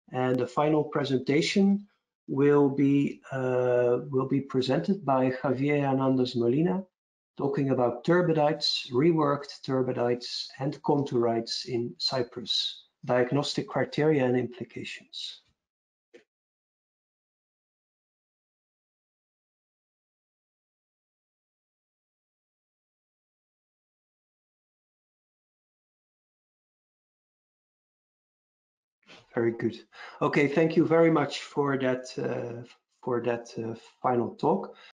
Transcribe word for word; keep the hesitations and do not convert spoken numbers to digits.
And the final presentation will be uh, will be presented by Javier Hernández-Molina, talking about turbidites, reworked turbidites, and contourites in Cyprus, diagnostic criteria and implications. Very good. Okay, thank you very much for that uh, for that uh, final talk.